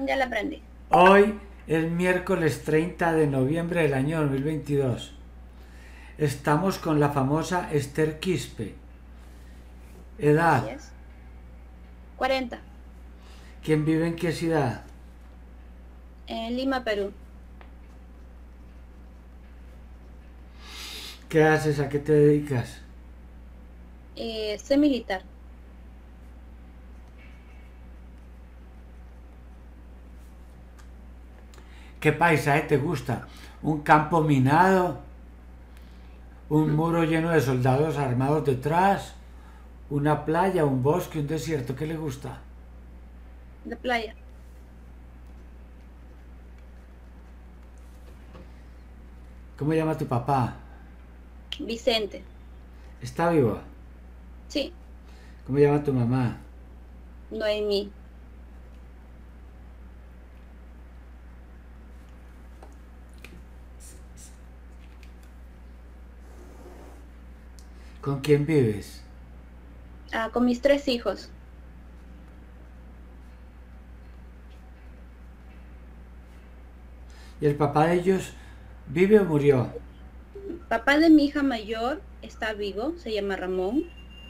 Ya la aprendí. Hoy es miércoles 30 de noviembre del año 2022. Estamos con la famosa Esther Quispe. Así Edad. es. 40. ¿Quién vive en qué ciudad? En Lima, Perú. ¿Qué haces? ¿A qué te dedicas? Soy militar. ¿Qué paisaje te gusta? ¿Un campo minado? ¿Un muro lleno de soldados armados detrás? ¿Una playa, un bosque, un desierto? ¿Qué le gusta? De playa. ¿Cómo llama tu papá? Vicente. ¿Está vivo? Sí. ¿Cómo llama tu mamá? Noemí. ¿Con quién vives? Con mis 3 hijos. ¿Y el papá de ellos vive o murió? Papá de mi hija mayor está vivo. Se llama Ramón.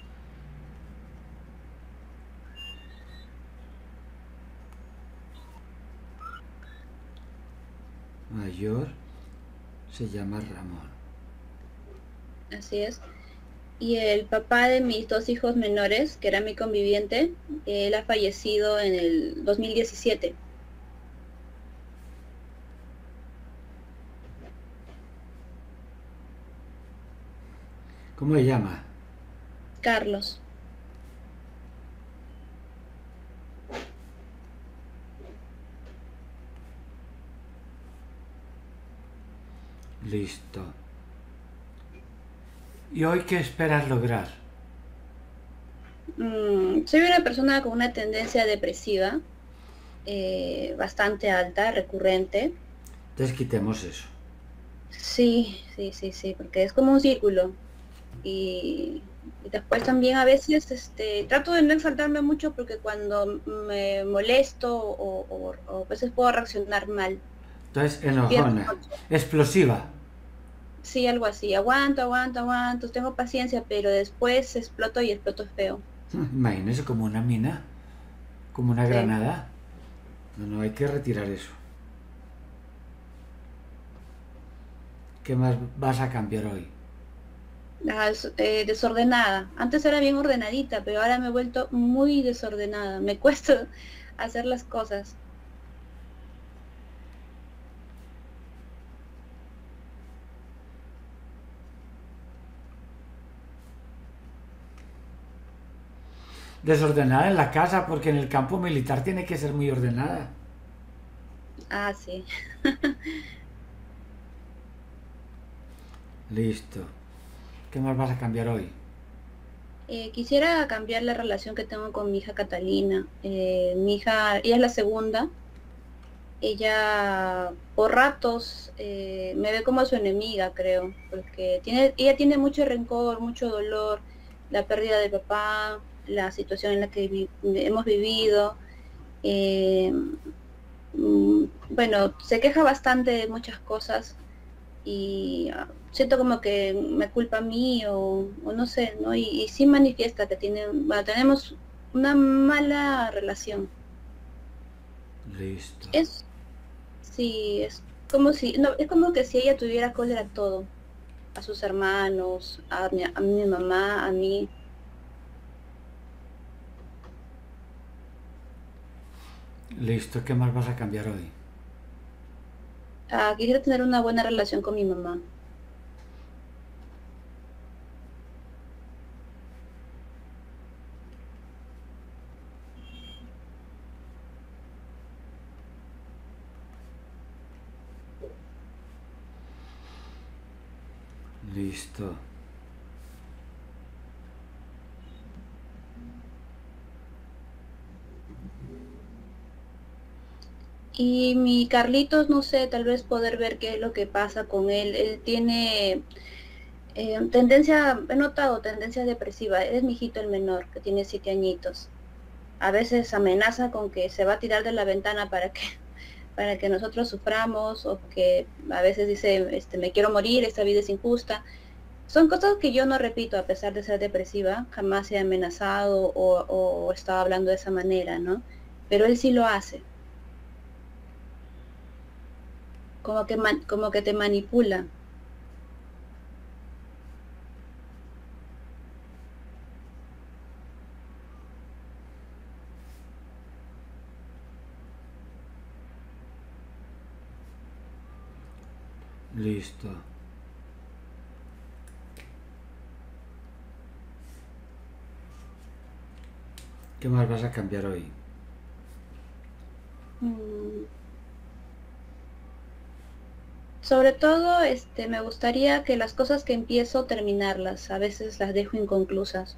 Mayor se llama Ramón. Así es. Y el papá de mis 2 hijos menores, que era mi conviviente, él ha fallecido en el 2017. ¿Cómo se llama? Carlos. Listo. ¿Y hoy qué esperas lograr? Soy una persona con una tendencia depresiva bastante alta, recurrente. Entonces quitemos eso. Sí, sí, sí, sí, porque es como un círculo. Y después también a veces trato de no exaltarme mucho porque cuando me molesto o a veces puedo reaccionar mal. Entonces, Pierdo el enojona, control. explosiva. Sí, algo así. Aguanto, aguanto, aguanto, tengo paciencia, pero después exploto y exploto feo. Imagínese como una mina, como una Sí. granada. No, no, hay que retirar eso. ¿Qué más vas a cambiar hoy? Desordenada. Antes era bien ordenadita, pero ahora me he vuelto muy desordenada. Me cuesta hacer las cosas. Desordenada en la casa porque en el campo militar tiene que ser muy ordenada. Ah, sí. Listo. ¿Qué más vas a cambiar hoy? Quisiera cambiar la relación que tengo con mi hija Catalina. Mi hija, ella es la segunda. Ella por ratos me ve como su enemiga, creo, porque ella tiene mucho rencor, mucho dolor, la pérdida de papá, la situación en la que hemos vivido. eh, bueno, se queja bastante de muchas cosas y siento como que me culpa a mí o no sé, ¿no? Y sí manifiesta que bueno, tenemos una mala relación. Listo. Es, sí, es como si, no, es como que si ella tuviera cólera a todo, a sus hermanos, a mi mamá, a mí. Listo. ¿Qué más vas a cambiar hoy? Quisiera tener una buena relación con mi mamá. Listo. Y mi Carlitos, no sé, tal vez poder ver qué es lo que pasa con él. Él tiene he notado tendencia depresiva. Es mi hijito el menor, que tiene 7 añitos. a veces amenaza con que se va a tirar de la ventana para que nosotros suframos, o que a veces dice, me quiero morir, esta vida es injusta. Son cosas que yo no repito a pesar de ser depresiva, jamás he amenazado o estado hablando de esa manera, ¿no? Pero él sí lo hace, como que te manipula. Listo. ¿Qué más vas a cambiar hoy? Mm, Sobre todo, me gustaría que las cosas que empiezo terminarlas, a veces las dejo inconclusas.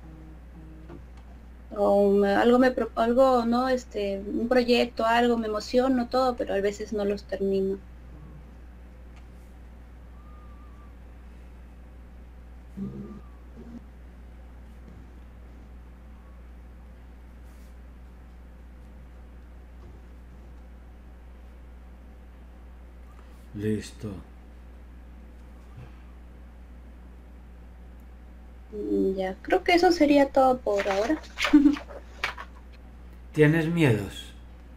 Algo, ¿no? Un proyecto, algo, me emociono todo, pero a veces no los termino. Listo. Ya, creo que eso sería todo por ahora. ¿Tienes miedos?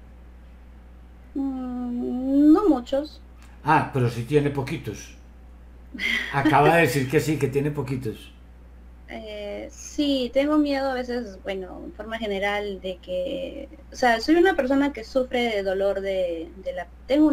No muchos. Ah, pero sí tiene poquitos. Acaba de decir que sí, que tiene poquitos. Sí, tengo miedo a veces, bueno, en forma general, de que, o sea, soy una persona que sufre de dolor tengo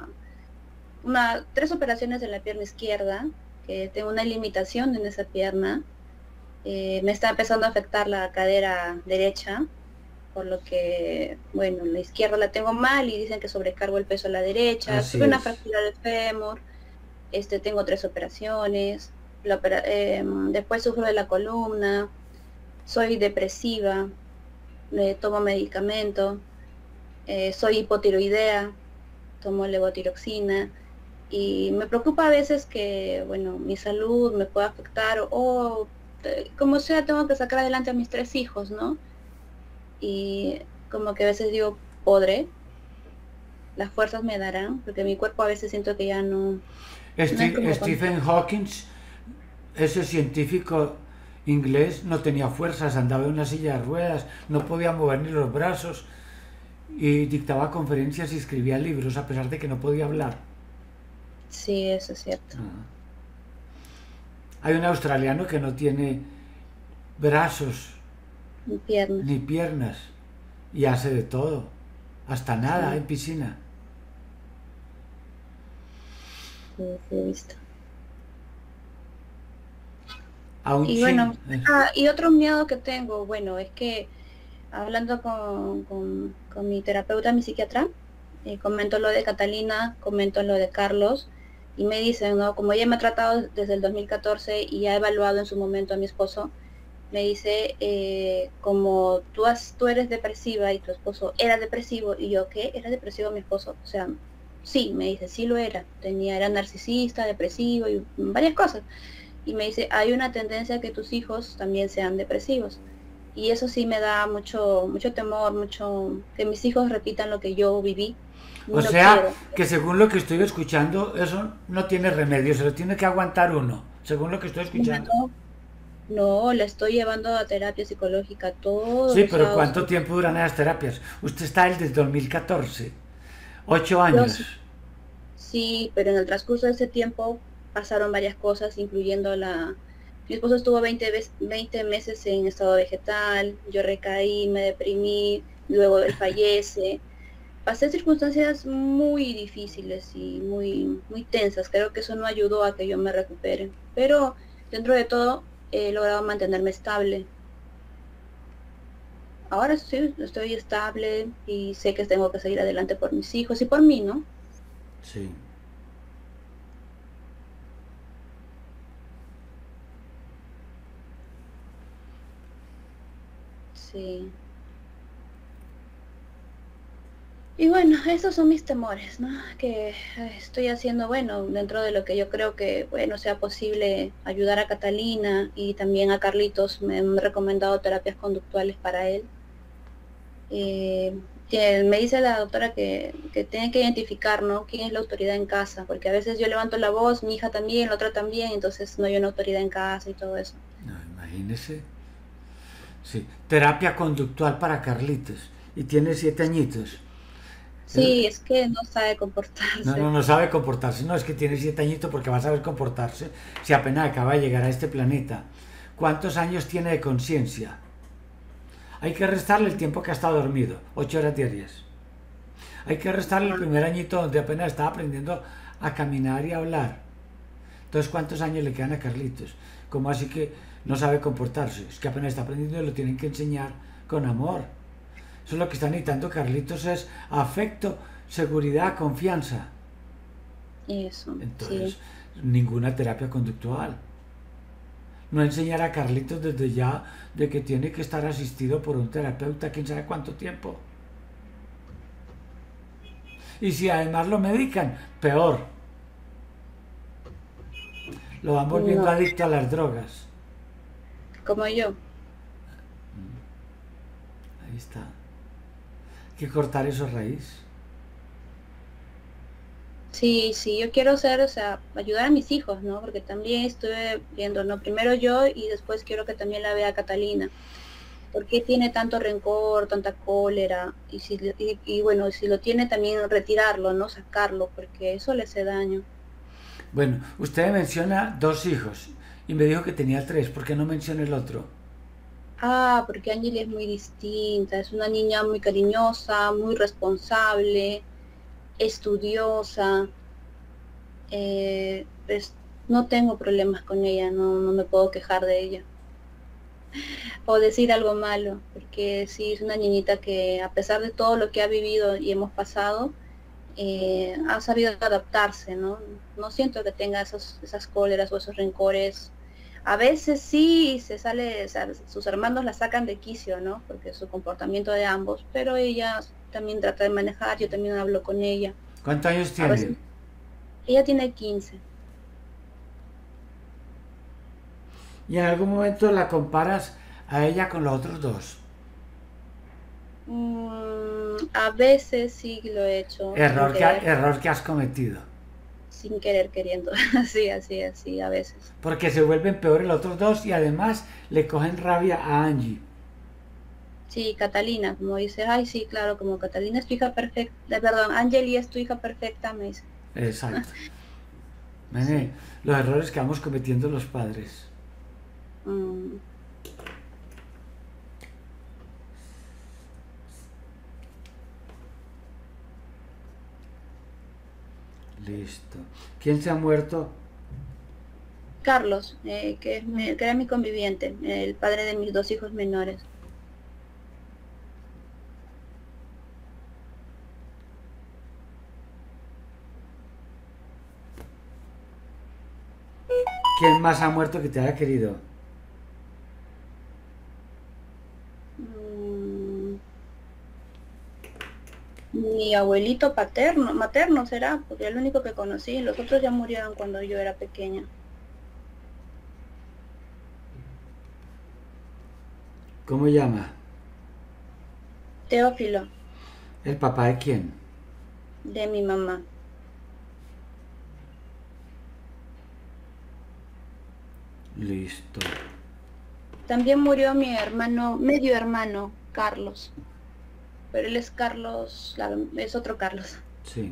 tres operaciones en la pierna izquierda, que tengo una limitación en esa pierna. Me está empezando a afectar la cadera derecha, por lo que, bueno, la izquierda la tengo mal y dicen que sobrecargo el peso a la derecha. Así Tuve una es. fractura de fémur, tengo tres operaciones. Después sufro de la columna, soy depresiva, tomo medicamento, soy hipotiroidea, tomo levotiroxina, y me preocupa a veces que, bueno, mi salud me pueda afectar, como sea, tengo que sacar adelante a mis tres hijos, ¿no? Y como que a veces digo, podré, las fuerzas me darán, porque mi cuerpo a veces siento que ya no es como cuando... Stephen Hawking, ese científico inglés, no tenía fuerzas, andaba en una silla de ruedas, no podía mover ni los brazos y dictaba conferencias y escribía libros a pesar de que no podía hablar. Sí, eso es cierto. Hay un australiano que no tiene brazos Piernas, ni piernas y hace de todo, hasta nada sí, en piscina. sí, sí, he visto. A un Y chin. bueno, y otro miedo que tengo, bueno, es que hablando con mi terapeuta, mi psiquiatra, comento lo de Catalina, comento lo de Carlos, y me dicen, ¿no? Como ella me ha tratado desde el 2014 y ha evaluado en su momento a mi esposo, me dice, como tú eres depresiva y tu esposo era depresivo, y yo, ¿qué? ¿Era depresivo mi esposo? O sea, sí, me dice, sí lo era, era narcisista, depresivo y varias cosas. Y me dice, hay una tendencia a que tus hijos también sean depresivos. Y eso sí me da mucho temor, que mis hijos repitan lo que yo viví. O No sea, quiero. que según lo que estoy escuchando, eso no tiene remedio, se lo tiene que aguantar uno, según lo que estoy escuchando. No, no, la estoy llevando a terapia psicológica todos Sí, los pero sábados. ¿cuánto tiempo duran esas terapias? Usted está desde 2014, 8 Yo años. sí, sí, pero en el transcurso de ese tiempo pasaron varias cosas, incluyendo Mi esposo estuvo 20 meses en estado vegetal, yo recaí, me deprimí, luego él fallece. Pasé circunstancias muy difíciles y muy tensas. Creo que eso no ayudó a que yo me recupere. Pero dentro de todo he logrado mantenerme estable. Ahora sí, estoy estable y sé que tengo que seguir adelante por mis hijos y por mí, ¿no? Sí. Sí. Y bueno, esos son mis temores, ¿no? Que estoy haciendo, bueno, dentro de lo que yo creo que, bueno, sea posible ayudar a Catalina y también a Carlitos. Me han recomendado terapias conductuales para él. Eh, que me dice la doctora que tiene que identificar, ¿no? Quién es la autoridad en casa, porque a veces yo levanto la voz, mi hija también, la otra también, entonces no hay una autoridad en casa y todo eso. No, imagínese. Sí. Terapia conductual para Carlitos. Y tiene 7 añitos. El- Sí, es que no sabe no, no, comportarse. no sabe comportarse. No, es que tiene 7 añitos porque va a saber comportarse si apenas acaba de llegar a este planeta. ¿Cuántos años tiene de conciencia? Hay que restarle el tiempo que ha estado dormido, 8 horas diarias. Hay que restarle el Ah, primer añito donde apenas estaba aprendiendo a caminar y a hablar. Entonces, ¿cuántos años le quedan a Carlitos? ¿Cómo así que no sabe comportarse? Es que apenas está aprendiendo y lo tienen que enseñar con amor. Eso es lo que está necesitando Carlitos, es afecto, seguridad, confianza. eso, Entonces, sí. ninguna terapia conductual. No enseñar a Carlitos desde ya de que tiene que estar asistido por un terapeuta quién sabe cuánto tiempo. Y si además lo medican, peor. Lo van volviendo No, adicto a las drogas. como yo. Ahí está. Hay que cortar eso a raíz. Sí, sí, yo quiero ser, o sea, ayudar a mis hijos, ¿no? Porque también estuve viendo, ¿no? Primero yo y después quiero que también la vea Catalina. ¿Por qué tiene tanto rencor, tanta cólera? Y bueno, si lo tiene también retirarlo, ¿no? Sacarlo, porque eso le hace daño. Bueno, usted menciona 2 hijos y me dijo que tenía 3. ¿Por qué no menciona el otro? Ah, porque Angeli es muy distinta, es una niña muy cariñosa, muy responsable, estudiosa, pues no tengo problemas con ella, no, no me puedo quejar de ella. O decir algo malo, porque sí es una niñita que a pesar de todo lo que ha vivido y hemos pasado, ha sabido adaptarse, ¿no? No siento que tenga esas cóleras o esos rencores. A veces sí se sale, o sea, sus hermanos la sacan de quicio, ¿no? Porque su comportamiento de ambos, pero ella también trata de manejar, yo también hablo con ella. ¿Cuántos años A tiene? veces, ella tiene 15. Y en algún momento la comparas a ella con los otros 2. A veces sí lo he hecho Error que has cometido. sin querer queriendo, así, así, así, a veces. Porque se vuelven peores los otros 2 y además le cogen rabia a Angie. Sí, Catalina, como dice, ay, sí, claro, como Catalina es tu hija perfecta, perdón, Angeli es tu hija perfecta, me dice. Exacto. Mene, Sí. los errores que vamos cometiendo los padres. Mm, Listo. ¿Quién se ha muerto? Carlos, que era mi conviviente, el padre de mis 2 hijos menores. ¿Quién más ha muerto que te haya querido? Mm, Mi abuelito paterno, materno será, porque es el único que conocí, los otros ya murieron cuando yo era pequeña. ¿Cómo llama? Teófilo, ¿El papá de quién? de mi mamá. Listo. También murió mi hermano, medio hermano, Carlos, pero él es Carlos, claro, es otro Carlos. Sí.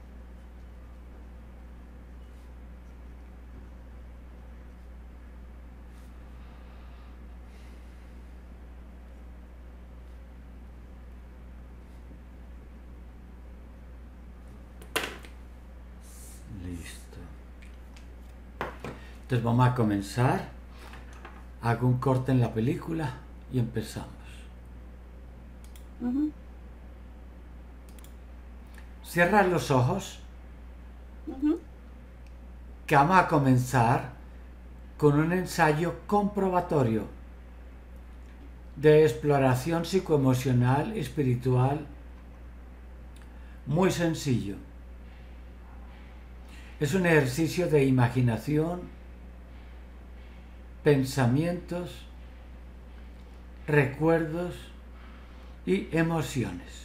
Listo. Entonces vamos a comenzar. Hago un corte en la película y empezamos. Ujú, Cierra los ojos, ujú. que vamos a comenzar con un ensayo comprobatorio de exploración psicoemocional y espiritual muy sencillo. Es un ejercicio de imaginación, pensamientos, recuerdos y emociones.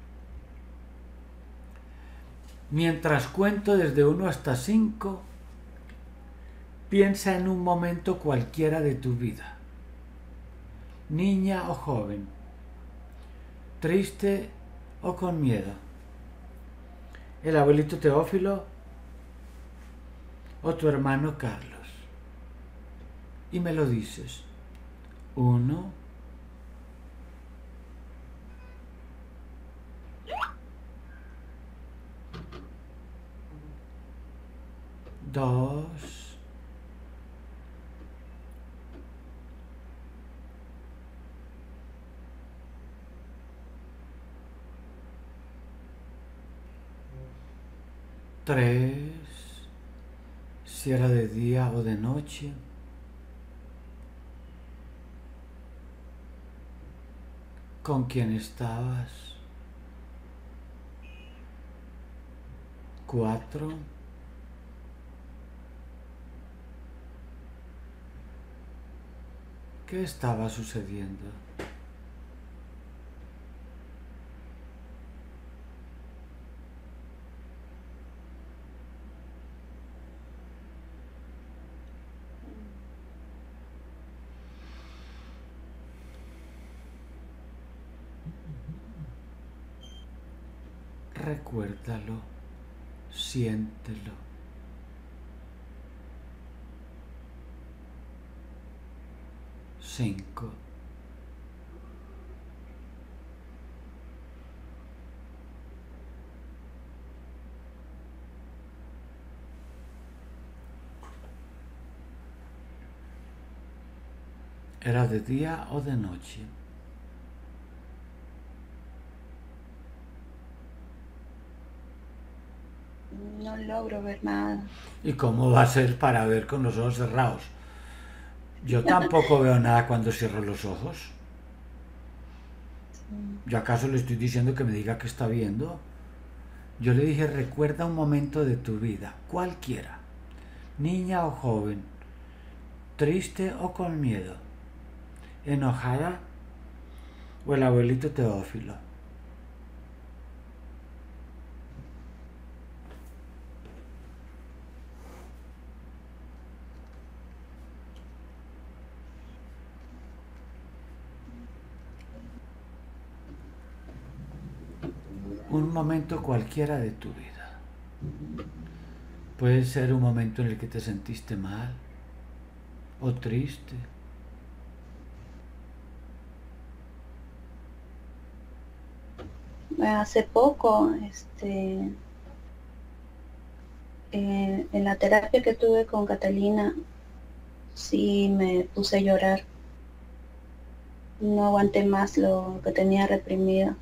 Mientras cuento desde 1 hasta 5, piensa en un momento cualquiera de tu vida, niña o joven, triste o con miedo, el abuelito Teófilo o tu hermano Carlos. Y me lo dices. 1, 2, 3, si era de día o de noche. 'Con quién estabas? 4, ¿qué estaba sucediendo? 'Recuérdalo, siéntelo. 5, ¿era de día o de noche? No logro ver nada. ¿Y cómo va a ser para ver con los ojos cerrados? Yo tampoco veo nada cuando cierro los ojos. ¿Yo acaso le estoy diciendo que me diga que está viendo? Yo le dije, recuerda un momento de tu vida, cualquiera, niña o joven, triste o con miedo, enojada o el abuelito Teófilo. Un momento cualquiera de tu vida. Puede ser un momento en el que te sentiste mal o triste. Hace poco, en la terapia que tuve con Catalina, sí me puse a llorar. No aguanté más lo que tenía reprimido.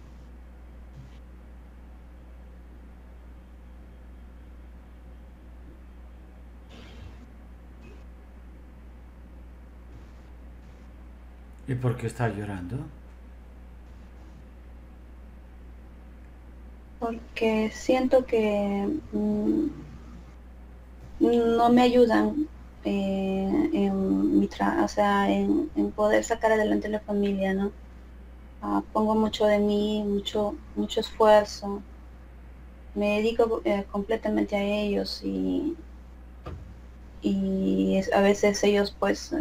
¿Y por qué estás llorando? Porque siento que no me ayudan en poder sacar adelante la familia, ¿no? Pongo mucho de mí, mucho esfuerzo, me dedico completamente a ellos y a veces ellos pues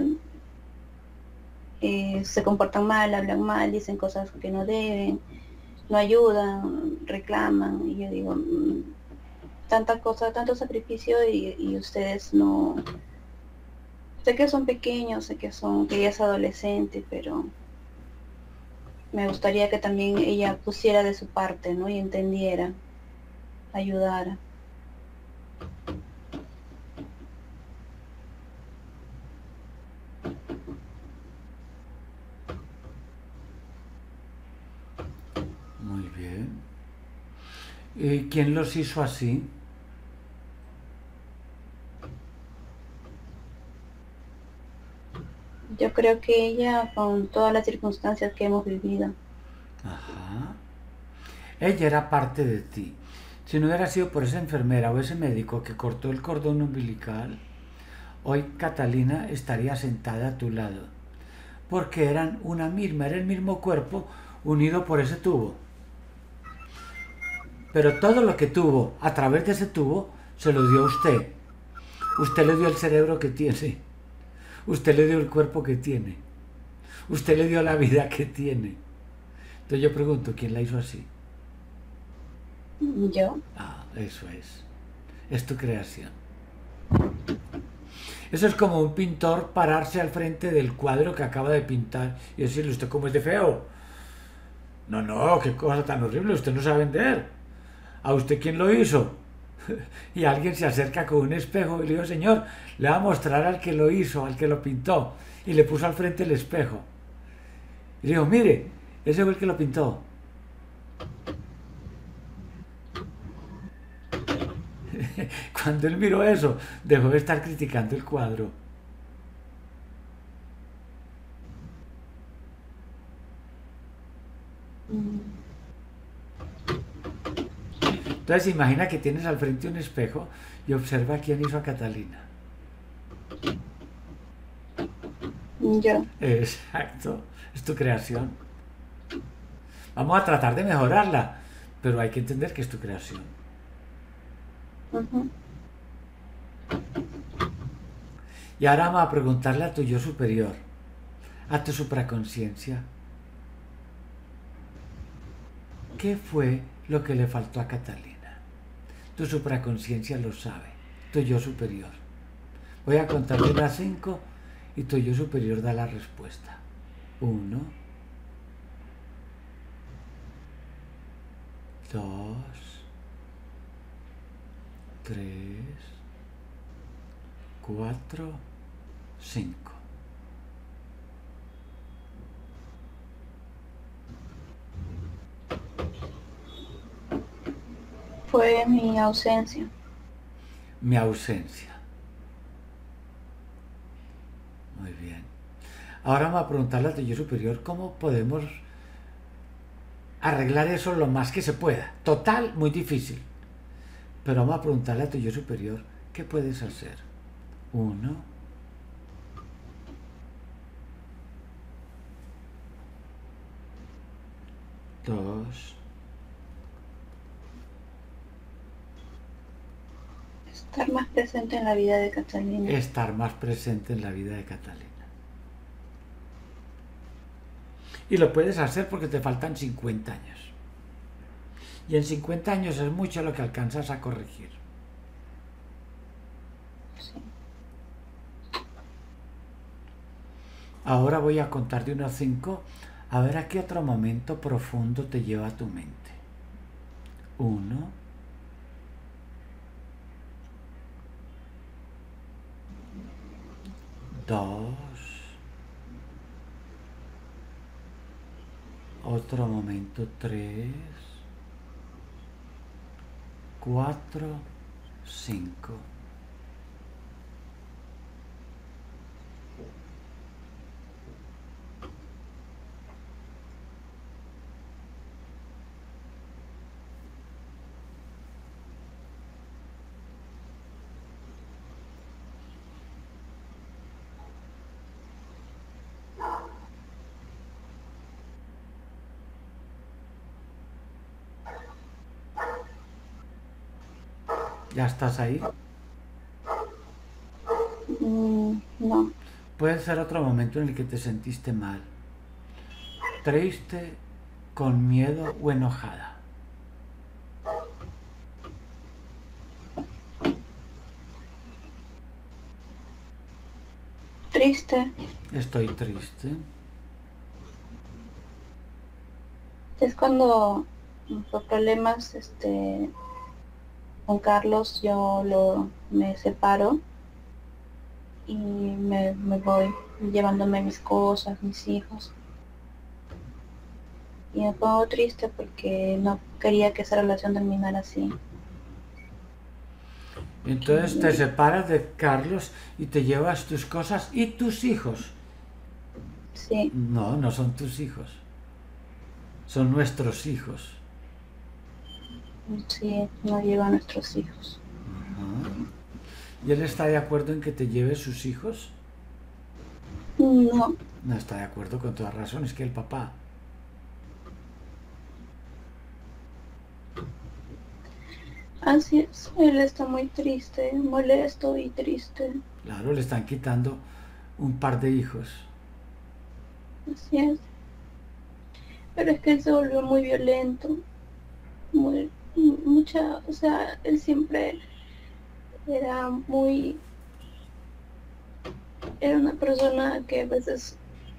se comportan mal, hablan mal, dicen cosas que no deben, no ayudan, reclaman, y yo digo, tanta cosa, tanto sacrificio y ustedes no. Sé que son pequeños, sé que ella es adolescente, pero me gustaría que también ella pusiera de su parte, ¿no? Y entendiera, ayudara. Muy bien. ¿Y quién los hizo así? Yo creo que ella, con todas las circunstancias que hemos vivido. Ajá. Ella era parte de ti. Si no hubiera sido por esa enfermera o ese médico que cortó el cordón umbilical, hoy Catalina estaría sentada a tu lado. Porque eran una misma, era el mismo cuerpo unido por ese tubo. Pero todo lo que tuvo a través de ese tubo se lo dio a usted. Usted le dio el cerebro que tiene. Usted le dio el cuerpo que tiene. Usted le dio la vida que tiene. Entonces yo pregunto, ¿quién la hizo así? Yo. Ah, eso es. Es tu creación. Eso es como un pintor pararse al frente del cuadro que acaba de pintar y decirle, ¿usted cómo es de feo? No, no, qué cosa tan horrible, usted no sabe vender. ¿A usted quién lo hizo? Y alguien se acerca con un espejo y le digo, señor, le va a mostrar al que lo hizo, al que lo pintó. Y le puso al frente el espejo. Y le digo, mire, ese fue el que lo pintó. Cuando él miró eso, dejó de estar criticando el cuadro. Entonces imagina que tienes al frente un espejo y observa quién hizo a Catalina. Yo. Exacto, es tu creación. Vamos a tratar de mejorarla, pero hay que entender que es tu creación. Y ahora vamos a preguntarle a tu yo superior, a tu supraconciencia, ¿qué fue lo que le faltó a Catalina? Tu supraconciencia lo sabe, tu yo superior. Voy a contar de las 5 y tu yo superior da la respuesta. 1, 2, 3, 4, 5. Fue mi ausencia. Mi ausencia. Muy bien. Ahora vamos a preguntarle a tu yo superior cómo podemos arreglar eso lo más que se pueda. Total, muy difícil. Pero vamos a preguntarle a tu yo superior, ¿qué puedes hacer? 1, 2, Estar más presente en la vida de Catalina. estar más presente en la vida de Catalina. Y lo puedes hacer porque te faltan 50 años. Y en 50 años es mucho lo que alcanzas a corregir. Sí. Ahora voy a contar de 1 a 5, a ver a qué otro momento profundo te lleva tu mente. 1, 2, otro momento 3, 4, 5. ¿Ya estás ahí? No. Puede ser otro momento en el que te sentiste mal, triste, con miedo o enojada. Triste. Estoy triste. Es cuando por problemas con Carlos me separo y me voy llevándome mis cosas, mis hijos. Y me pongo triste porque no quería que esa relación terminara así. Entonces te separas de Carlos y te llevas tus cosas y tus hijos. Sí. No, no son tus hijos. Son nuestros hijos. Sí, no lleva a nuestros hijos. Ajá. ¿Y él está de acuerdo en que te lleves sus hijos? No. No está de acuerdo con toda razón, es que el papá. Así es, él está muy triste, molesto y triste. Claro, le están quitando un par de hijos. Así es. Pero es que él se volvió muy violento, o sea, él siempre era muy, era una persona que a veces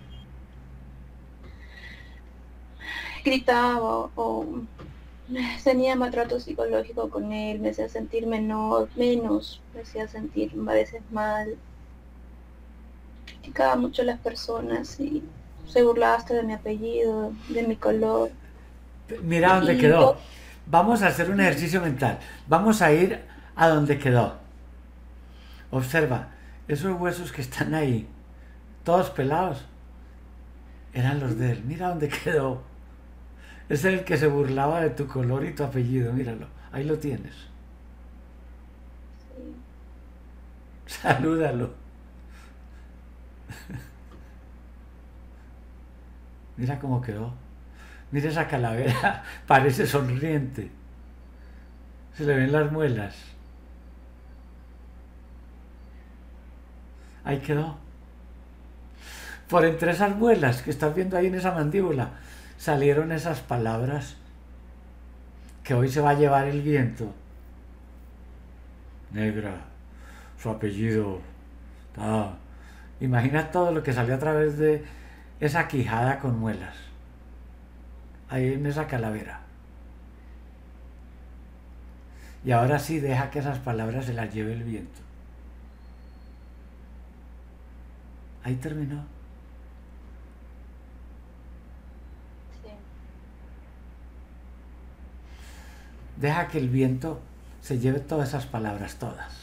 gritaba o tenía maltrato psicológico con él, me hacía sentir menos, me hacía sentir a veces mal, criticaba mucho a las personas y se burlaba hasta de mi apellido, de mi color. Mira dónde Y quedó. yo, Vamos a hacer un ejercicio mental. Vamos a ir a donde quedó. Observa, esos huesos que están ahí, todos pelados, eran los de él. Mira dónde quedó. Es el que se burlaba de tu color y tu apellido. Míralo, ahí lo tienes. sí, Salúdalo. Mira cómo quedó. Mira esa calavera, parece sonriente. Se le ven las muelas. Ahí quedó. Por entre esas muelas que estás viendo ahí en esa mandíbula, salieron esas palabras que hoy se va a llevar el viento. Negra, su apellido. Ah. Imagina todo lo que salió a través de esa quijada con muelas. Ahí en esa calavera. Y ahora sí deja que esas palabras se las lleve el viento. Ahí terminó. sí, Deja que el viento se lleve todas esas palabras, todas.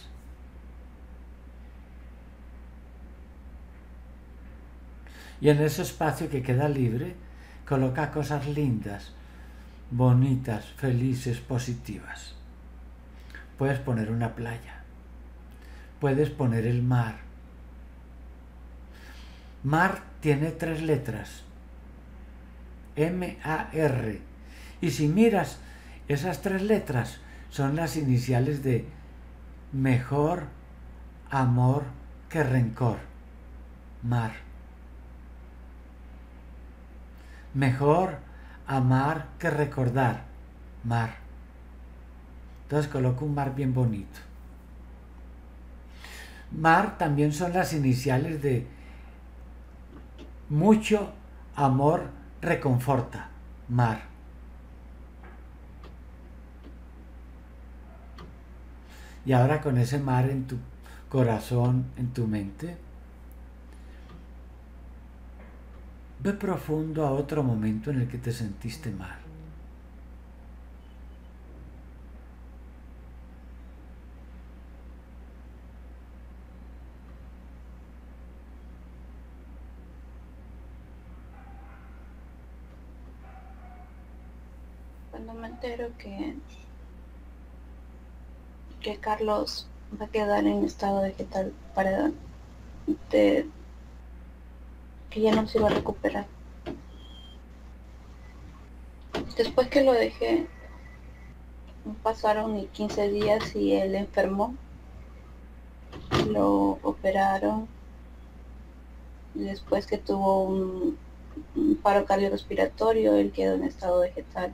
Y en ese espacio que queda libre, coloca cosas lindas, bonitas, felices, positivas. Puedes poner una playa. Puedes poner el mar. Mar tiene 3 letras. M-A-R. Y si miras, esas 3 letras son las iniciales de mejor amor que rencor. Mar. Mejor amar que recordar. Mar. Entonces coloco un mar bien bonito. Mar también son las iniciales de mucho amor reconforta. Mar. Y ahora con ese mar en tu corazón, en tu mente, ve profundo a otro momento en el que te sentiste mal. cuando me entero que Carlos va a quedar en estado vegetal para de, que ya no se iba a recuperar. Después que lo dejé, no pasaron ni 15 días y él enfermó. Lo operaron. Y después que tuvo un paro cardiorrespiratorio, él quedó en estado vegetal.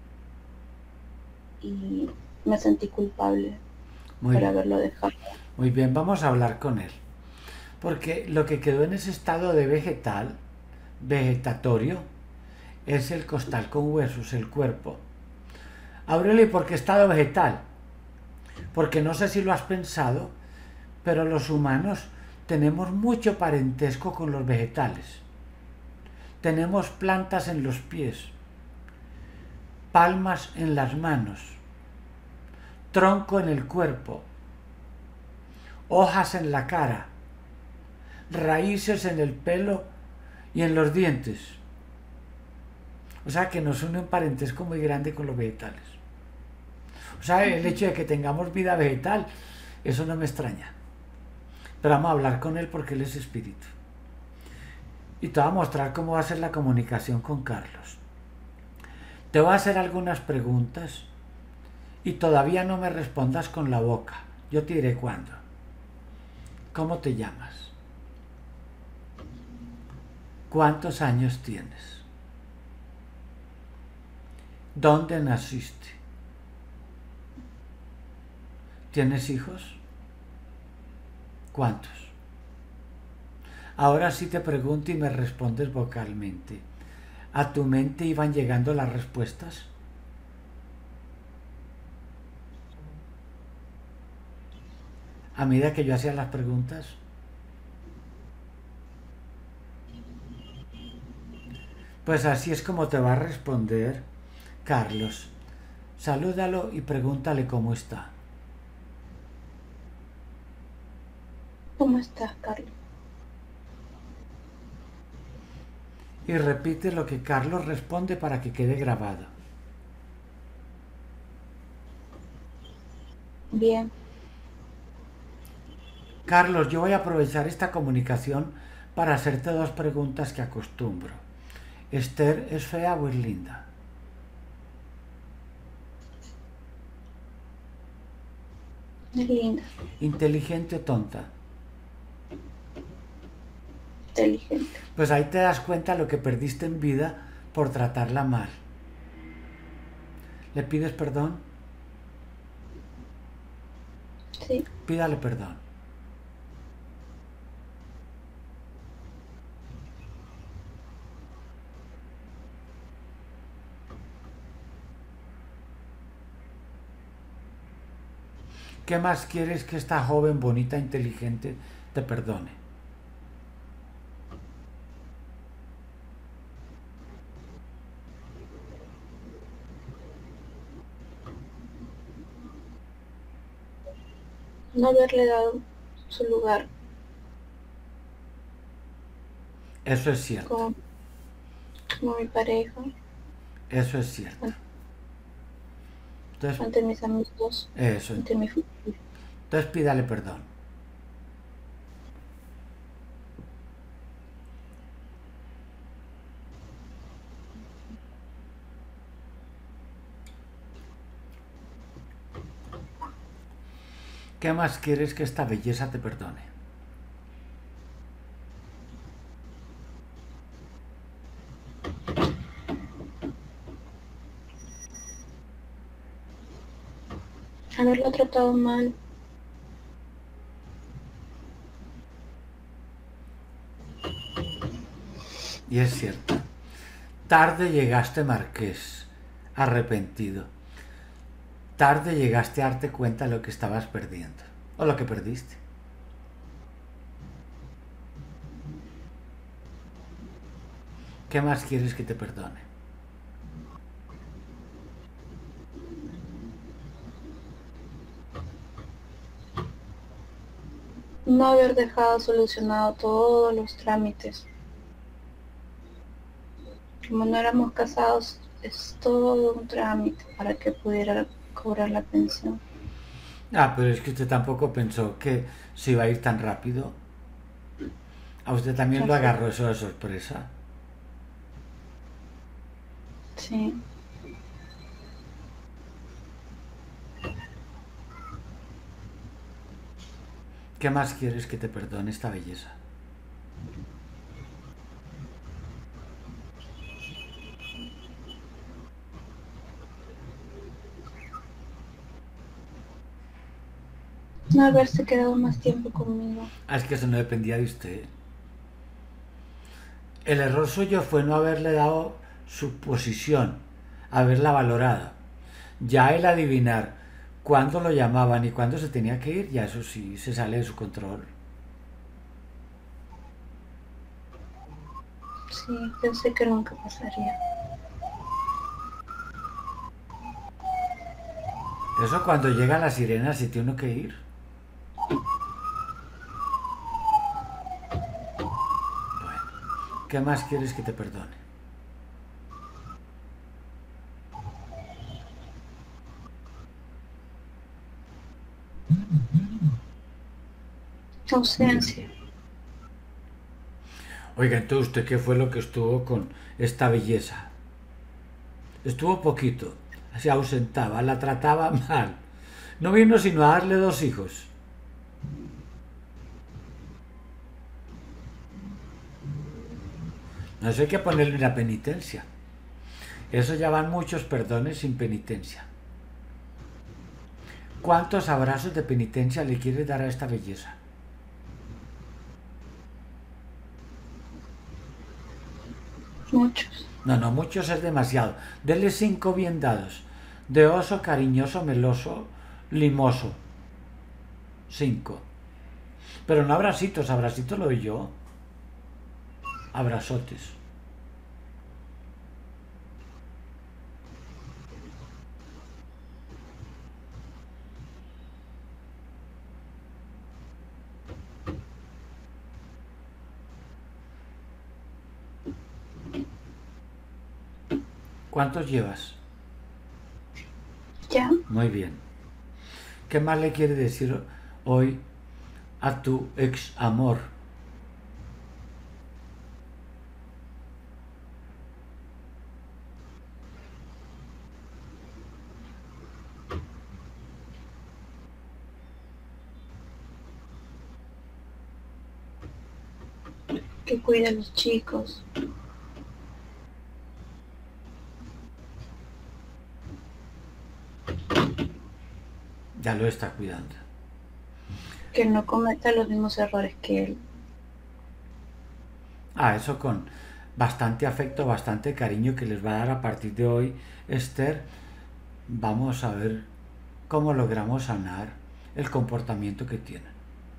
Y me sentí culpable por haberlo dejado. Muy bien, vamos a hablar con él. Porque lo que quedó en ese estado de vegetatorio, es el costal con huesos, el cuerpo. Aurelio, ¿por qué estado vegetal? Porque no sé si lo has pensado, pero los humanos tenemos mucho parentesco con los vegetales. Tenemos plantas en los pies, palmas en las manos, tronco en el cuerpo, hojas en la cara, raíces en el pelo y en los dientes. O sea que nos une un parentesco muy grande con los vegetales. O sea, el hecho de que tengamos vida vegetal, eso no me extraña. Pero vamos a hablar con él porque él es espíritu. Y te voy a mostrar cómo va a ser la comunicación con Carlos. Te voy a hacer algunas preguntas y todavía no me respondas con la boca. Yo te diré cuándo. ¿Cómo te llamas? ¿Cuántos años tienes? ¿Dónde naciste? ¿Tienes hijos? ¿Cuántos? Ahora sí te pregunto y me respondes vocalmente. ¿A tu mente iban llegando las respuestas? A medida que yo hacía las preguntas. Pues así es como te va a responder Carlos. Salúdalo y pregúntale cómo está. ¿Cómo estás, Carlos? Y repite lo que Carlos responde para que quede grabado. Bien. Carlos, yo voy a aprovechar esta comunicación para hacerte dos preguntas que acostumbro. ¿Esther es fea o es linda? Es linda. ¿Inteligente o tonta? Inteligente. Pues ahí te das cuenta lo que perdiste en vida por tratarla mal. ¿Le pides perdón? Sí. Pídale perdón. ¿Qué más quieres que esta joven, bonita, inteligente te perdone? No haberle dado su lugar Eso es cierto. como mi pareja, Eso es cierto. Entonces, ante mis amigos, eso. ante mi familia. Entonces pídale perdón. ¿Qué más quieres que esta belleza te perdone? Haberlo tratado mal. Y es cierto. Tarde llegaste, Marqués, arrepentido. Tarde llegaste a darte cuenta de lo que estabas perdiendo, o lo que perdiste. ¿Qué más quieres que te perdone? No haber dejado solucionado todos los trámites. Como no éramos casados, es todo un trámite para que pudiera cobrar la pensión. Ah, pero es que usted tampoco pensó que se iba a ir tan rápido. ¿A usted también lo agarró eso de sorpresa? Sí. ¿Qué más quieres que te perdone esta belleza? No haberse quedado más tiempo conmigo. Ah, es que eso no dependía de usted. El error suyo fue no haberle dado su posición, haberla valorado. Ya el adivinar cuándo lo llamaban y cuándo se tenía que ir, ya eso sí se sale de su control. Sí, pensé que nunca pasaría. Eso cuando llega la sirena se tiene uno que ir. Bueno, ¿qué más quieres que te perdone? Ausencia. Oiga, entonces usted qué fue lo que estuvo con esta belleza. Estuvo poquito. se ausentaba, la trataba mal. No vino sino a darle 2 hijos. No, eso hay que ponerle una penitencia. Eso ya van muchos perdones sin penitencia. ¿Cuántos abrazos de penitencia le quieres dar a esta belleza? Muchos. No, no, muchos es demasiado. Dele 5 bien dados. De oso, cariñoso, meloso, limoso. 5. Pero no abracitos, abracitos lo doy yo. Abrazotes. ¿Cuántos llevas? Ya. Muy bien. ¿Qué más le quiere decir hoy a tu ex amor? Que cuide a los chicos. Ya lo está cuidando. Que no cometa los mismos errores que él. Eso con bastante afecto, bastante cariño que les va a dar a partir de hoy, Esther. Vamos a ver cómo logramos sanar el comportamiento que tienen.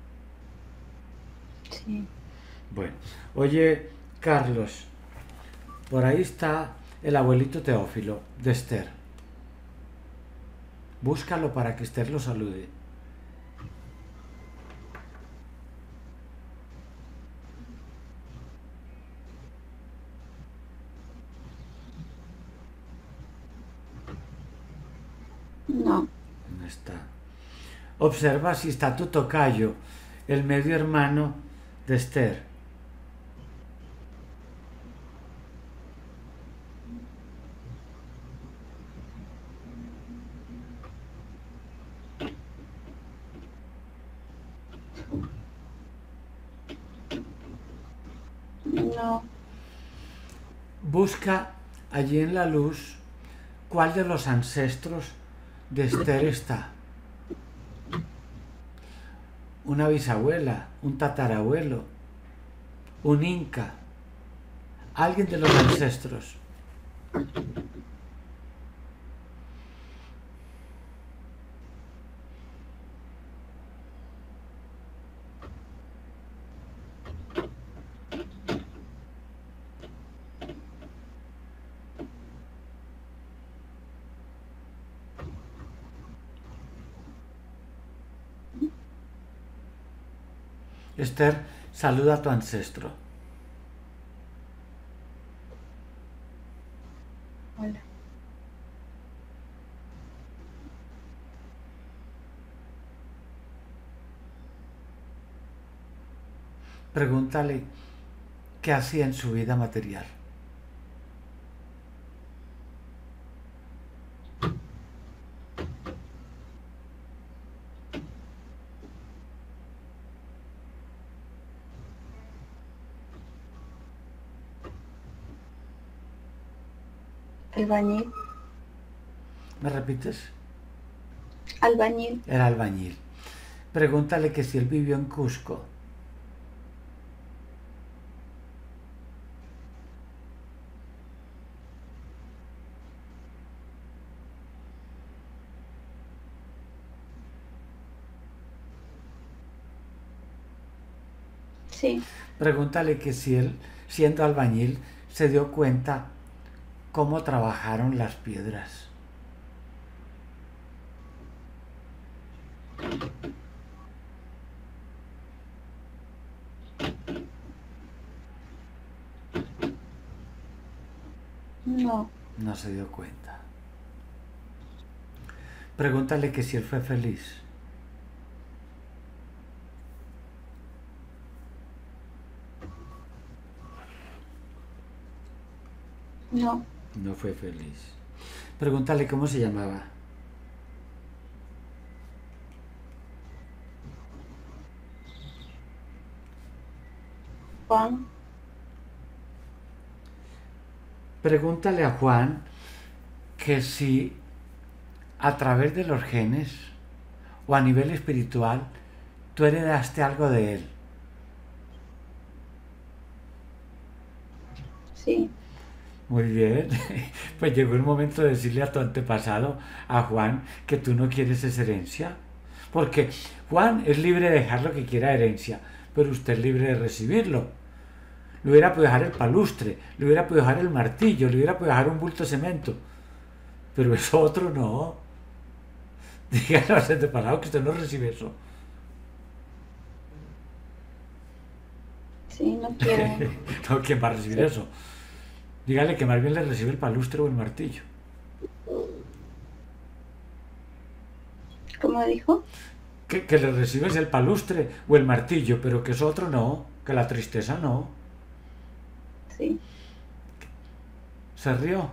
Sí. Bueno, oye, Carlos, por ahí está el abuelito Teófilo de Esther. Búscalo para que Esther lo salude. No. ¿Dónde está? Observa si está tu tocayo, el medio hermano de Esther. No. Busca allí en la luz cuál de los ancestros de Esther está. Una bisabuela, un tatarabuelo, un inca, alguien de los ancestros. Esther, saluda a tu ancestro. Hola. Pregúntale qué hacía en su vida material. Albañil. ¿Me repites? Albañil. Era albañil. Pregúntale que si él vivió en Cusco. Sí. Pregúntale que si él, siendo albañil, se dio cuenta cómo trabajaron las piedras. No. No se dio cuenta. Pregúntale que si él fue feliz. No. No fue feliz. Pregúntale cómo se llamaba. Juan. Pregúntale a Juan que si a través de los genes o a nivel espiritual tú heredaste algo de él. Sí. Muy bien. Pues llegó el momento de decirle a tu antepasado, a Juan, que tú no quieres esa herencia. Porque Juan es libre de dejar lo que quiera herencia, pero usted es libre de recibirlo. Le hubiera podido dejar el palustre, le hubiera podido dejar el martillo, le hubiera podido dejar un bulto de cemento. Pero eso otro no. Dígale a los antepasados que usted no recibe eso. Sí, no quiero. No, ¿quién va a recibir eso? Dígale que más bien le recibe el palustre o el martillo. ¿Cómo dijo? Que le recibes el palustre o el martillo, pero que eso otro no, que la tristeza no. Sí. Se rió.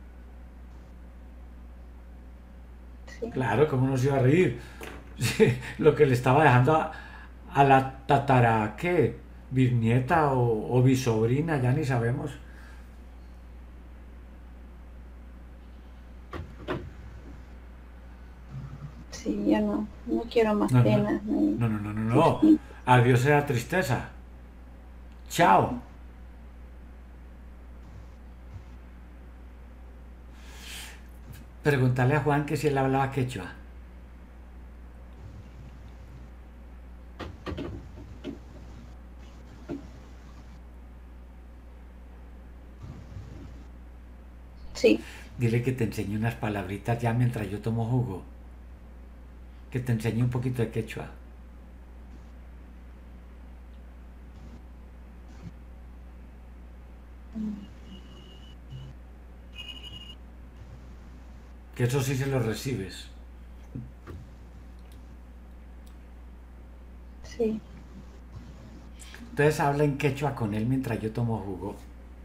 Sí. Claro, ¿cómo no se iba a reír? Sí, lo que le estaba dejando a la tatara, ¿qué? Bisnieta o bisobrina, ya ni sabemos. Sí, ya no. No quiero más No, no, penas ni no, no, no, no, no. sufrimiento. Adiós sea tristeza. Chao. Preguntarle a Juan que si él hablaba quechua. Sí. Dile que te enseñe unas palabritas ya mientras yo tomo jugo. Que te enseñe un poquito de quechua. Que eso sí se lo recibes. Sí. Entonces habla en quechua con él mientras yo tomo jugo.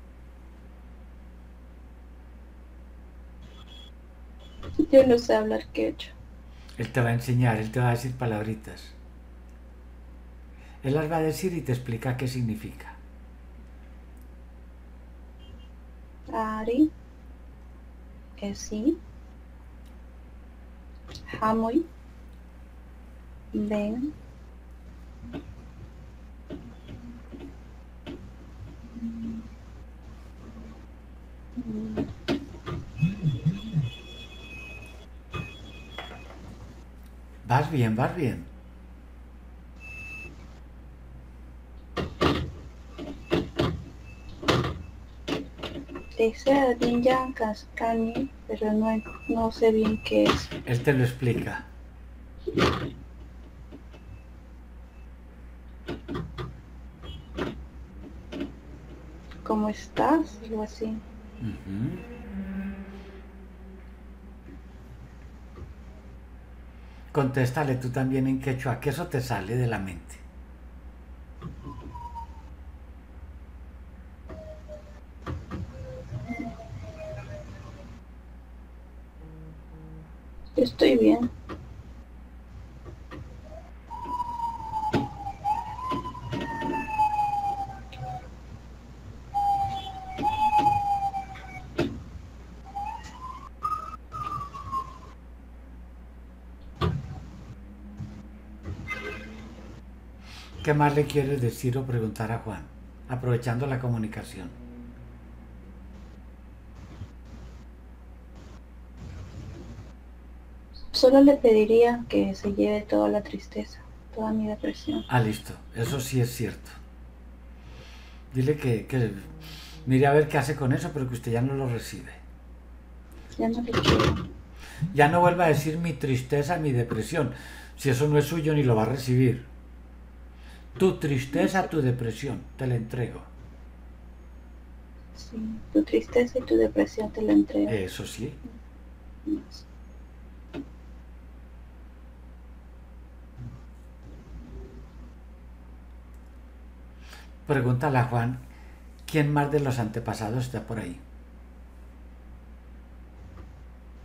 Yo no sé hablar quechua. Él te va a enseñar, él te va a decir palabritas. Él las va a decir y te explica qué significa. Ari. Esi. Hamoy. Ben. Vas bien, vas bien. Dice Ninja Cascani, pero no sé bien qué es. Él te lo explica. ¿Cómo estás? Algo así. Ujú. Contéstale tú también en quechua, que eso te sale de la mente. Estoy bien. ¿Qué más le quieres decir o preguntar a Juan? Aprovechando la comunicación. Solo le pediría que se lleve toda la tristeza, toda mi depresión. Ah, listo. Eso sí es cierto. Dile que mire a ver qué hace con eso, pero que usted ya no lo recibe. Ya no le quiero. Ya no vuelva a decir mi tristeza, mi depresión. Si eso no es suyo, ni lo va a recibir. Tu tristeza, tu depresión, te la entrego. Sí, tu tristeza y tu depresión te la entrego. Eso sí. Pregúntale a Juan, ¿quién más de los antepasados está por ahí?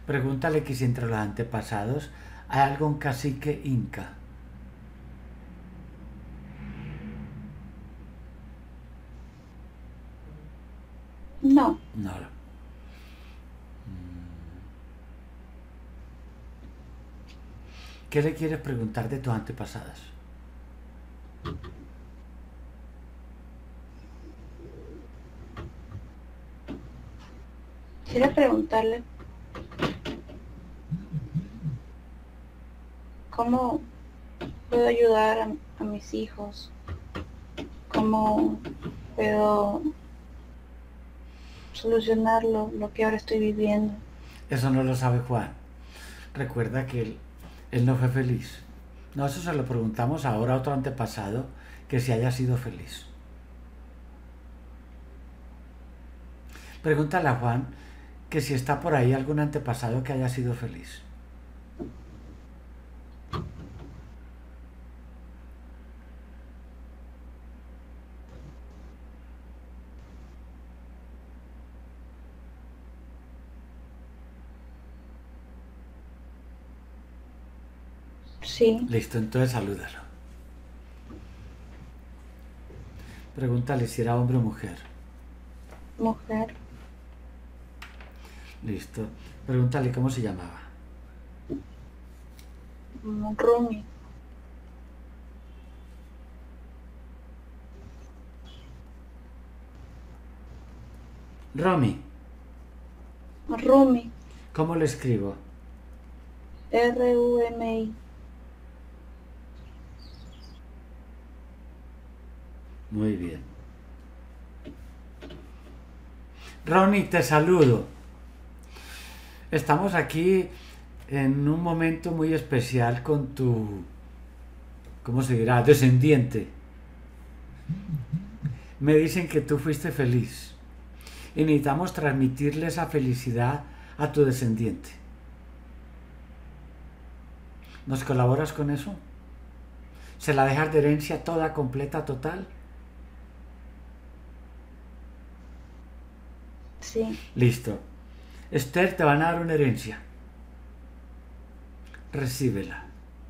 Pregúntale que si entre los antepasados hay algún cacique inca. No, No. ¿Qué le quieres preguntar de tus antepasados? quisiera preguntarle cómo puedo ayudar a mis hijos, cómo puedo solucionar lo que ahora estoy viviendo. Eso no lo sabe Juan. Recuerda que él no fue feliz. No, eso se lo preguntamos ahora a otro antepasado que si haya sido feliz. Pregúntale a Juan que si está por ahí algún antepasado que haya sido feliz. Sí, Listo, entonces salúdalo. Pregúntale si era hombre o mujer. mujer. Listo. Pregúntale cómo se llamaba. Rumi. Romy, Rumi. ¿cómo le escribo? Rumi. Muy bien. Ronnie, te saludo. Estamos aquí en un momento muy especial con tu, ¿cómo se dirá?, descendiente. Me dicen que tú fuiste feliz y necesitamos transmitirle esa felicidad a tu descendiente. ¿Nos colaboras con eso? ¿Se la dejas de herencia toda, completa, total? Sí, Listo. Esther, te van a dar una herencia. Recíbela.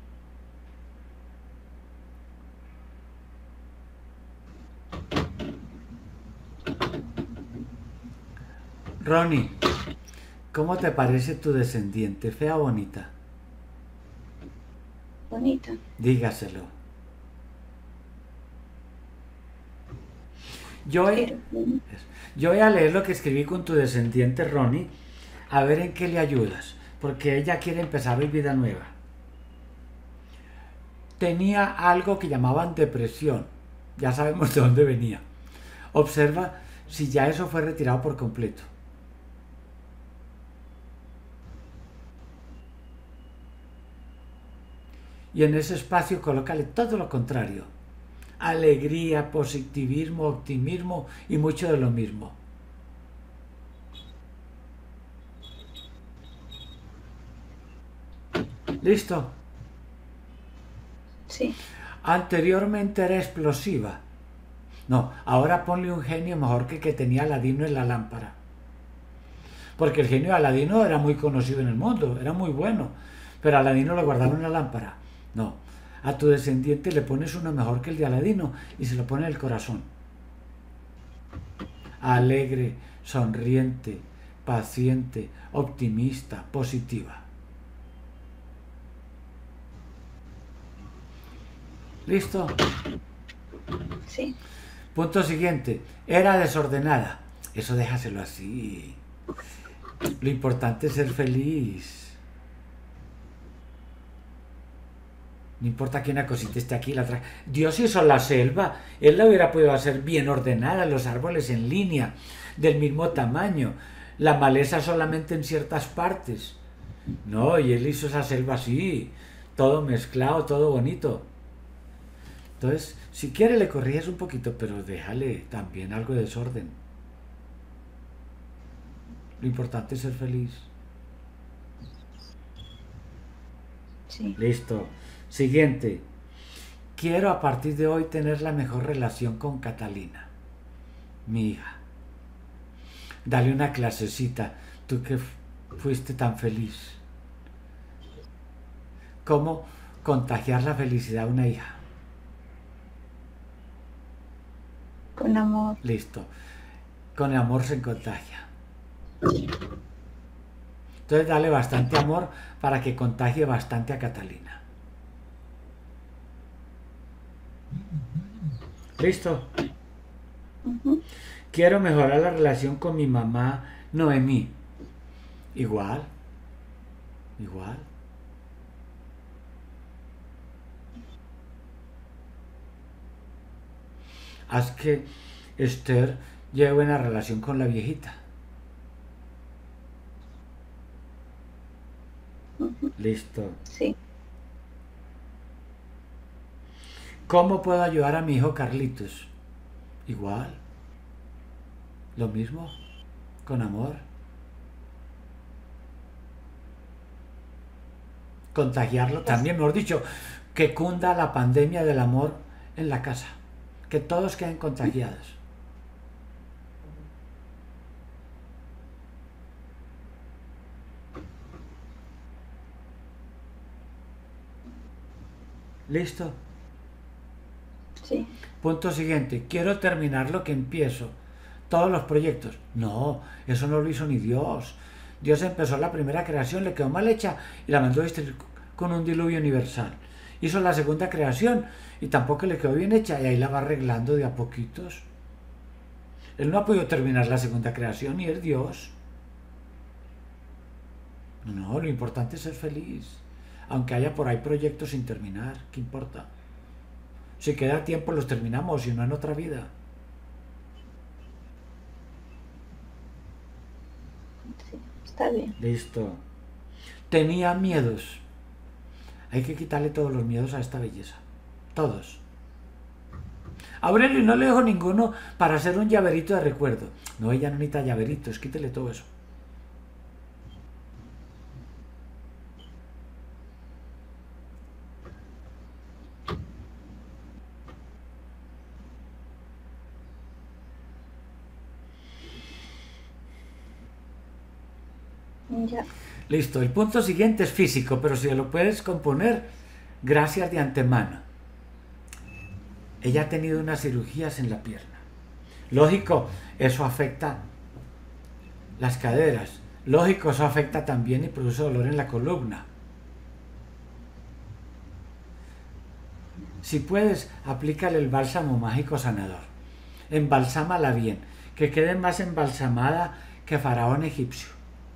Ronnie, ¿cómo te parece tu descendiente? ¿Fea o bonita? bonita. Dígaselo. Yo voy a leer lo que escribí con tu descendiente Ronnie, a ver en qué le ayudas, porque ella quiere empezar hoy vida nueva. Tenía algo que llamaban depresión, ya sabemos de dónde venía. Observa si ya eso fue retirado por completo. Y en ese espacio colócale todo lo contrario. Alegría, positivismo, optimismo y mucho de lo mismo. ¿Listo? Sí, Anteriormente era explosiva. No, ahora ponle un genio mejor que el que tenía Aladino en la lámpara. Porque el genio de Aladino era muy conocido en el mundo, era muy bueno. Pero Aladino lo guardaba en la lámpara. No, a tu descendiente le pones uno mejor que el de Aladino y se lo pone en el corazón. Alegre, sonriente, paciente, optimista, positiva. ¿Listo? sí, Punto siguiente. Era desordenada. Eso déjaselo así. Lo importante es ser feliz. No importa que una cosita esté aquí y la otra. Dios hizo la selva. Él la hubiera podido hacer bien ordenada, los árboles en línea, del mismo tamaño. La maleza solamente en ciertas partes. No, y él hizo esa selva así. Todo mezclado, todo bonito. Entonces, si quiere le corriges un poquito, pero déjale también algo de desorden. Lo importante es ser feliz. sí. Listo. Siguiente. Quiero a partir de hoy tener la mejor relación con Catalina, mi hija. Dale una clasecita. Tú que fuiste tan feliz? ¿Cómo contagiar la felicidad a una hija? Con amor. Listo. Con el amor se contagia. Entonces dale bastante amor para que contagie bastante a Catalina. ¿Listo? Quiero mejorar la relación con mi mamá Noemí. Igual. Igual. Haz que Esther lleve buena relación con la viejita. Listo. Sí. ¿Cómo puedo ayudar a mi hijo Carlitos? Igual. Lo mismo. Con amor. Contagiarlo también, mejor dicho, que cunda la pandemia del amor en la casa. Que todos queden contagiados. ¿Listo? Sí. Punto siguiente. Quiero terminar lo que empiezo. Todos los proyectos. No, eso no lo hizo ni Dios. Dios empezó la primera creación, le quedó mal hecha y la mandó a destruir con un diluvio universal. Hizo la segunda creación y tampoco le quedó bien hecha y ahí la va arreglando de a poquitos. Él no ha podido terminar la segunda creación y es Dios. No, lo importante es ser feliz. Aunque haya por ahí proyectos sin terminar, ¿qué importa? Si queda tiempo los terminamos, si no en otra vida. Sí, está bien. Listo. Tenía miedos. Hay que quitarle todos los miedos a esta belleza. Todos. Aurelio, no le dejo ninguno para hacer un llaverito de recuerdo. No, ella no necesita llaveritos, quítele todo eso. Ya. Listo, el punto siguiente es físico, pero si lo puedes componer, gracias de antemano. Ella ha tenido unas cirugías en la pierna. Lógico, eso afecta las caderas. Lógico, eso afecta también y produce dolor en la columna. Si puedes, aplícale el bálsamo mágico sanador. Embalsámala bien, que quede más embalsamada que faraón egipcio.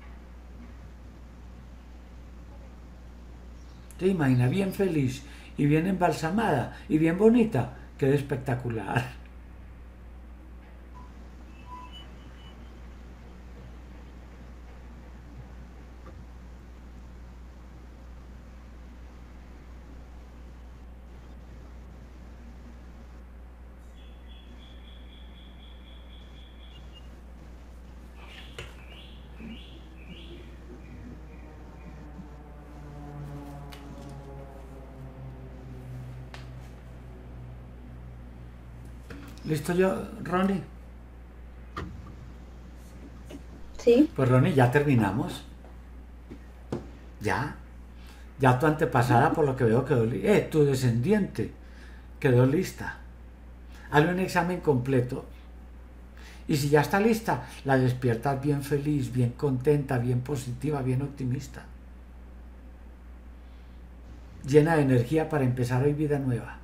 ¿Te imaginas? Bien feliz y bien embalsamada y bien bonita. Queda espectacular. ¿Listo yo, Ronnie? Sí. Pues Ronnie, ya terminamos. Ya. Ya tu antepasada, por lo que veo, quedó lista. Tu descendiente quedó lista. Hazle un examen completo. Y si ya está lista, la despiertas bien feliz, bien contenta, bien positiva, bien optimista. Llena de energía para empezar hoy vida nueva.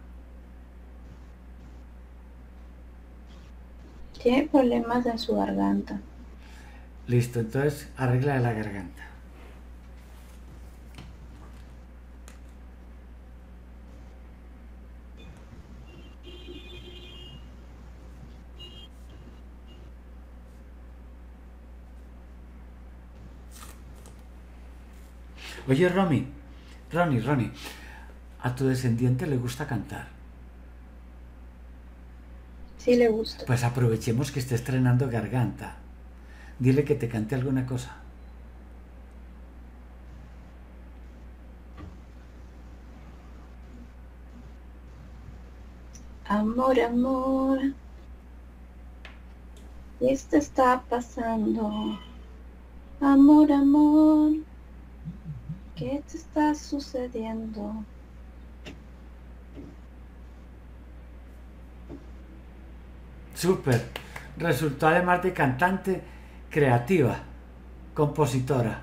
Tiene problemas en su garganta. Listo, entonces arregla de la garganta. Oye, Ronnie, a tu descendiente le gusta cantar. Sí le gusta. Pues aprovechemos que esté estrenando garganta. Dile que te cante alguna cosa. Amor, amor. Esto está pasando. Amor, amor, ¿qué te está sucediendo? Súper. Resultó además de cantante, creativa, compositora.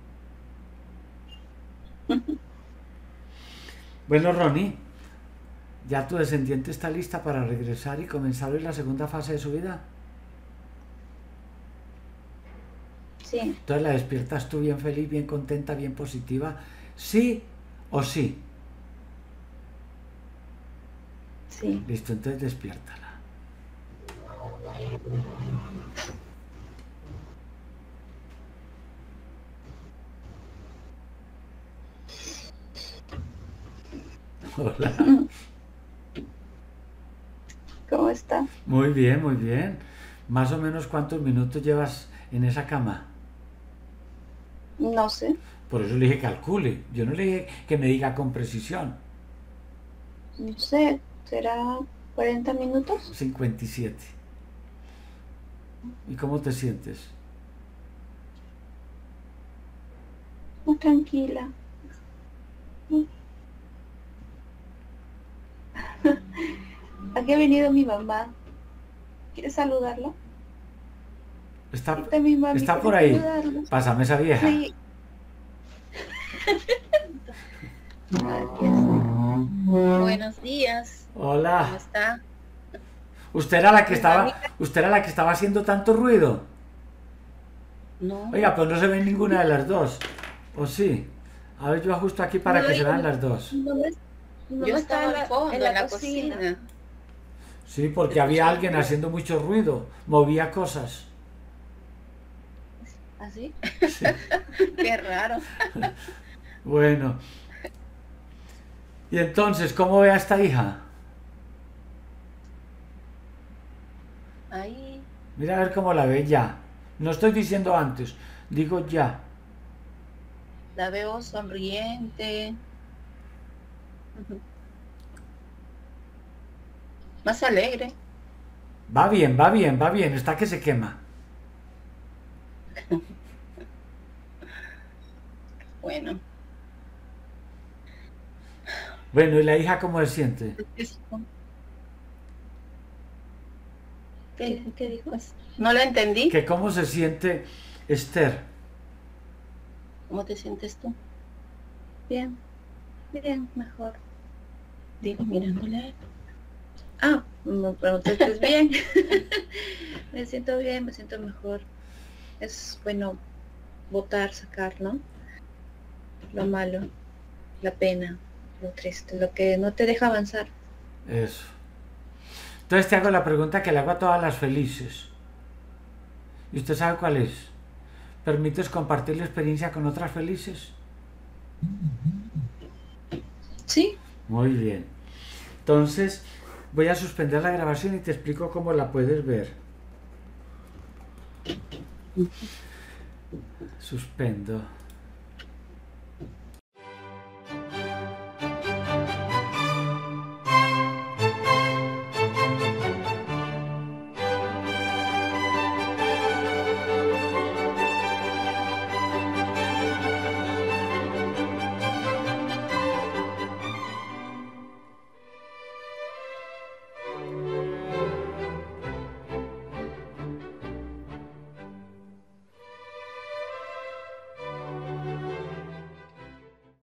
Bueno, Ronnie, ¿ya tu descendiente está lista para regresar y comenzar hoy la segunda fase de su vida? Sí, Entonces la despiertas tú bien feliz, bien contenta, bien positiva. ¿Sí o sí? sí. Listo, entonces despiértala. Hola. ¿Cómo está? Muy bien, muy bien. Más o menos cuántos minutos llevas en esa cama. No sé, Por eso le dije calcule. Yo no le dije que me diga con precisión. no sé, ¿será 40 minutos? 57. ¿Y cómo te sientes? Muy tranquila. Aquí ha venido mi mamá. ¿Quieres saludarla? Está, Ahorita mi mami está quiere por ahí. saludarla. Pásame esa vieja. Sí. Aquí estoy. Buenos días. ¿Cómo Hola. está? ¿Usted era la que Mi mami. estaba, usted era la que estaba haciendo tanto ruido? No, Oiga, pues no se ve ninguna de las dos. ¿O sí? A ver, yo ajusto aquí no para lo que se vean digo. las dos. Yo estaba al fondo, en la cocina. Sí, porque había ¿Escuchaba alguien ruido? haciendo mucho ruido. Movía cosas. ¿Así? Sí. Qué raro. Bueno. Y entonces, ¿cómo ve a esta hija? Ahí Mira a ver cómo la ve ya. No estoy diciendo antes, digo ya. la veo sonriente, más alegre. Va bien, va bien, va bien. Está que se quema. Bueno, Bueno, ¿y la hija cómo se siente? ¿qué dijo? Pues, no la entendí. ¿Que cómo se siente Esther? ¿Cómo te sientes tú? Bien, bien, mejor. Digo, mirándole a él. Ah, me preguntaste bien. Me siento bien, me siento mejor. Es bueno botar, sacar, ¿no? Lo malo, la pena, lo triste, lo que no te deja avanzar. Eso. Entonces te hago la pregunta que le hago a todas las felices. ¿Y usted sabe cuál es? ¿Permites compartir la experiencia con otras felices? Sí, Muy bien. Entonces, voy a suspender la grabación y te explico cómo la puedes ver. Suspendo.